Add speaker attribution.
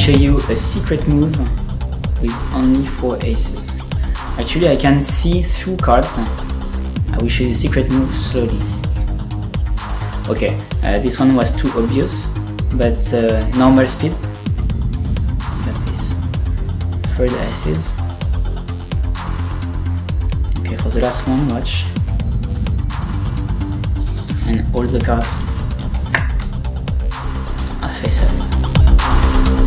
Speaker 1: show you a secret move with only 4 aces. Actually, I can see through cards. I will show you a secret move slowly. Okay, this one was too obvious, but normal speed. Like this. Third aces. Okay, for the last one, watch. And all the cards are face up.